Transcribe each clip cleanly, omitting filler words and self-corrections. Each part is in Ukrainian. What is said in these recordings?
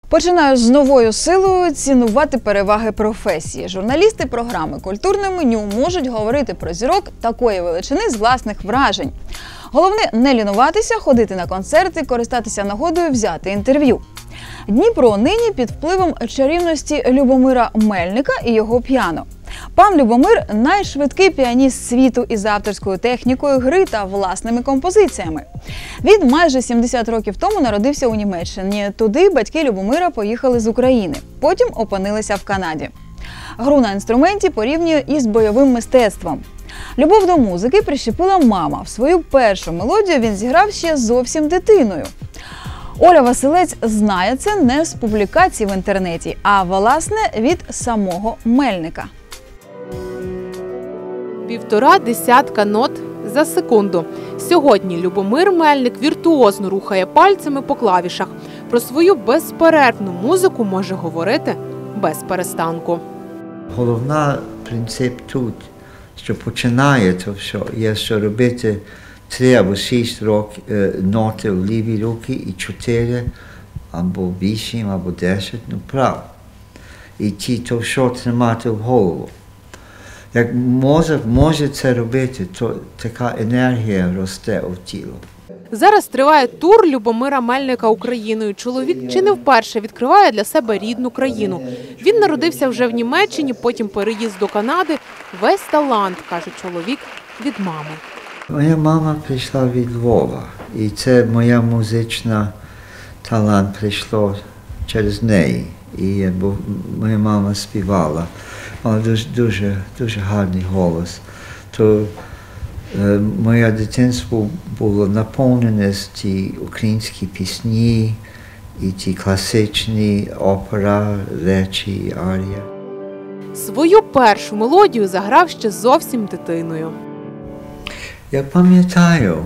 Починаю з новою силою цінувати переваги професії. Журналісти програми «Культурне меню» можуть говорити про зірок такої величини з власних вражень. Головне – не лінуватися, ходити на концерти, користатися нагодою взяти інтерв'ю. Дніпро нині під впливом чарівності Любомира Мельника і його піано. Пан Любомир – найшвидкий піаніст світу із авторською технікою гри та власними композиціями. Він майже 70 років тому народився у Німеччині. Туди батьки Любомира поїхали з України. Потім опинилися в Канаді. Гру на інструменті порівнює із бойовим мистецтвом. Любов до музики прищепила мама. В свою першу мелодію він зіграв ще зовсім дитиною. Оля Василець знає це не з публікацій в інтернеті, а, власне, від самого Мельника. 1,5 десятка нот за секунду. Сьогодні Любомир Мельник віртуозно рухає пальцями по клавішах. Про свою безперервну музику може говорити без перестанку. Головний принцип тут, що починає це все, є, що робити 3 або 6 ноти в лівій руці і 4 або 8 або 10 вправо. І то все тримати в голову. Як мозок може це робити, то така енергія росте у тіло. Зараз триває тур Любомира Мельника Україною. Чоловік чи не вперше відкриває для себе рідну країну. Він народився вже в Німеччині, потім переїзд до Канади. Весь талант, каже чоловік, від мами. Моя мама прийшла від Львова, і це моя музична талант прийшло через неї. Бо моя мама співала, мала дуже гарний голос. То моє дитинство було наповнене з ті українські пісні, і ті класичні опера, речі, арія. Свою першу мелодію заграв ще зовсім дитиною. Я пам'ятаю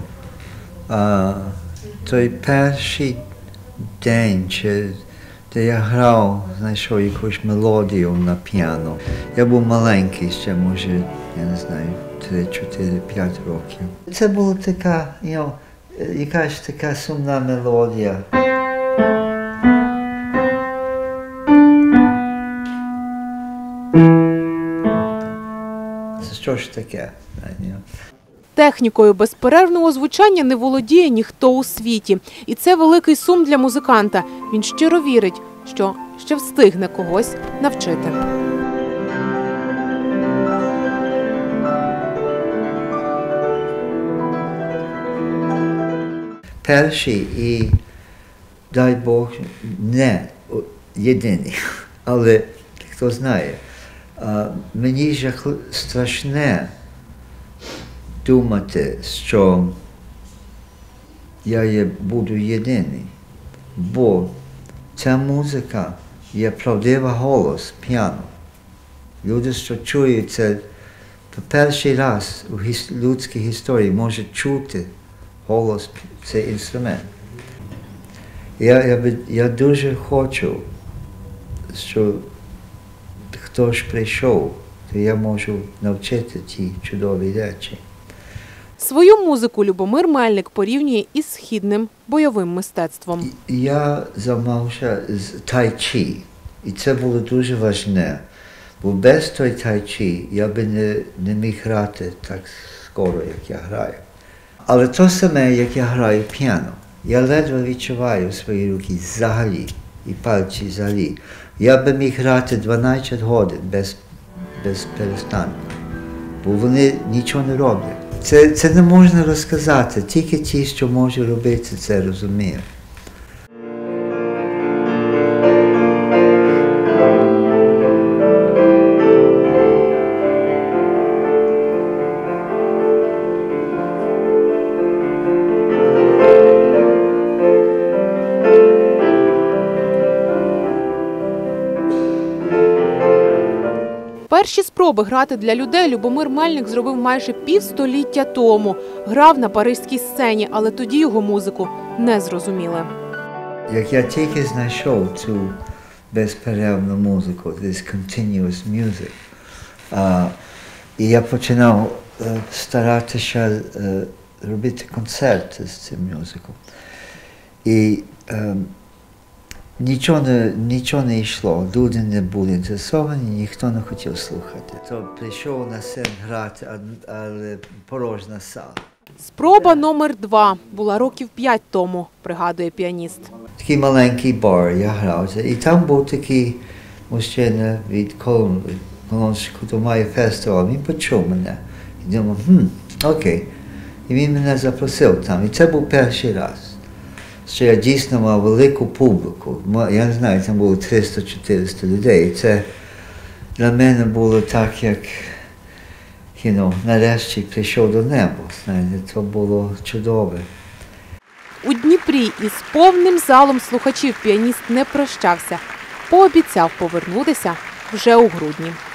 той перший день, де я грав, знайшов якусь мелодію на піано. Я був маленький ще, може, я не знаю, 3, 4, 5 років. Це була така, якась така сумна мелодія. Це що ж таке? Технікою безперервного звучання не володіє ніхто у світі. І це великий сум для музиканта. Він щиро вірить, що ще встигне когось навчити. Перший і, дай Бог, не єдиний, але хто знає, мені страшне думати, що я буду єдиний, бо ця музика є правдивий голос, піано. Люди, що чують це, перший раз у людській історії можуть чути голос, цей інструмент. Я дуже хочу, що хтось прийшов, то я можу навчити ті чудові речі. Свою музику Любомир Мельник порівнює із східним бойовим мистецтвом. Я займався з тай-чі, і це було дуже важливо, бо без той тай-чі я би не міг грати так скоро, як я граю. Але то саме, як я граю піано, я ледве відчуваю свої руки взагалі, і пальці взагалі. Я би міг грати 12 годин без перестанку, бо вони нічого не роблять. Це не можна розказати, тільки ті, що можуть робити, це розуміють. Перші спроби грати для людей Любомир Мельник зробив майже півстоліття тому. Грав на паризькій сцені, але тоді його музику не зрозуміли. Як я тільки знайшов цю безперервну музику, this continuous music, і я починав старатися робити концерти з цим музиком. І Нічого не йшло, люди не були інтересовані, ніхто не хотів слухати. То прийшов на сцену грати, але порожня сала. Спроба номер 2 була років 5 тому, пригадує піаніст. Такий маленький бар, я грав, і там був такий мужчина від Колонського, то має фестиваль, він почув мене. І думав, окей. І він мене запросив там, і це був перший раз. Що я дійсно мав велику публіку. Я не знаю, там було 300-400 людей. І це для мене було так, як нарешті прийшов до неба. Знаєте, це було чудове. У Дніпрі із повним залом слухачів піаніст не прощався. Пообіцяв повернутися вже у грудні.